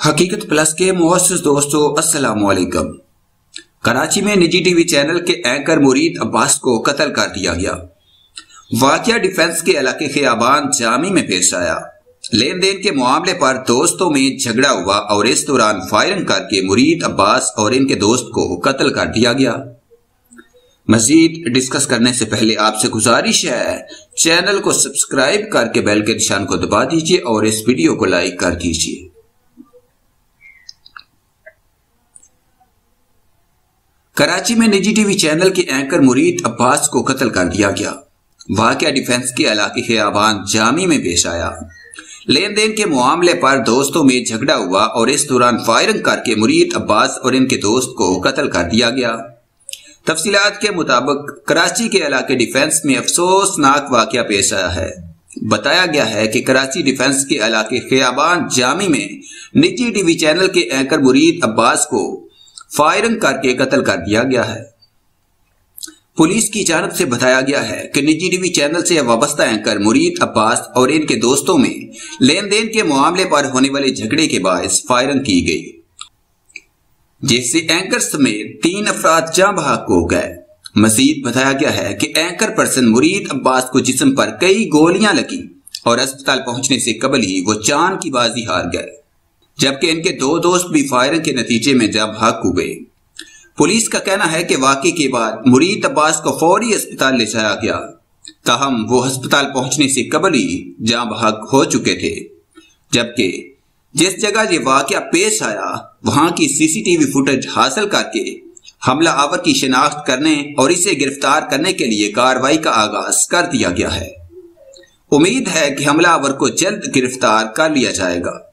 हकीकत प्लस के मुअस्सिस दोस्तों अस्सलाम वालेकुम। कराची में निजी टीवी चैनल के एंकर मुरीद अब्बास को कत्ल कर दिया गया। वाकया डिफेंस के इलाके खियाबान जामी में पेश आया। लेन देन के मामले पर दोस्तों में झगड़ा हुआ और इस दौरान फायरिंग करके मुरीद अब्बास और इनके दोस्त को कत्ल कर दिया गया। मजीद डिस्कस करने से पहले आपसे गुजारिश है, चैनल को सब्सक्राइब करके बेल के निशान को दबा दीजिए और इस वीडियो को लाइक कर दीजिए। कराची में निजी टीवी चैनल के एंकर मुरीद अब्बास को कत्ल कर दिया गया। वाकया डिफेंस के इलाके खियाबान जामी में पेश आया। लेन देन के मामले पर दोस्तों में झगड़ा हुआ और इस दौरान फायरिंग करके मुरीद अब्बास और इनके दोस्त को कत्ल कर दिया गया। तफसीलात के मुताबिक कराची के इलाके डिफेंस में अफसोसनाक वाकया पेश आया है। बताया गया है कि कराची डिफेंस के इलाके खियाबान जामी में निजी टीवी चैनल के एंकर मुरीद अब्बास को फायरिंग करके कत्ल कर दिया गया है। पुलिस की जानिब से बताया गया है कि निजी टीवी चैनल से वाबस्ता एंकर मुरीद अब्बास और इनके दोस्तों में लेन देन के मामले पर होने वाले झगड़े के बायस फायरिंग की गई, जिससे एंकर समेत 3 अफराद जाँ बहक हो गए। मजीद बताया गया है कि एंकर पर्सन मुरीद अब्बास को जिस्म पर कई गोलियां लगी और अस्पताल पहुंचने से कबल ही वो जान की बाजी हार गए, जबकि इनके 2 दोस्त भी फायरिंग के नतीजे में जाँ बहक हो गए। पुलिस का कहना है कि वाकये के बाद मुरीद अब्बास को फौरी अस्पताल ले जाया गया, ताहम वो अस्पताल पहुंचने से कबल ही जाँ बहक हो चुके थे। जबकि जिस जगह ये वाकया पेश आया वहां की सीसीटीवी फुटेज हासिल करके हमला आवर की शिनाख्त करने और इसे गिरफ्तार करने के लिए कार्रवाई का आगाज कर दिया गया है। उम्मीद है कि हमला आवर को जल्द गिरफ्तार कर लिया जाएगा।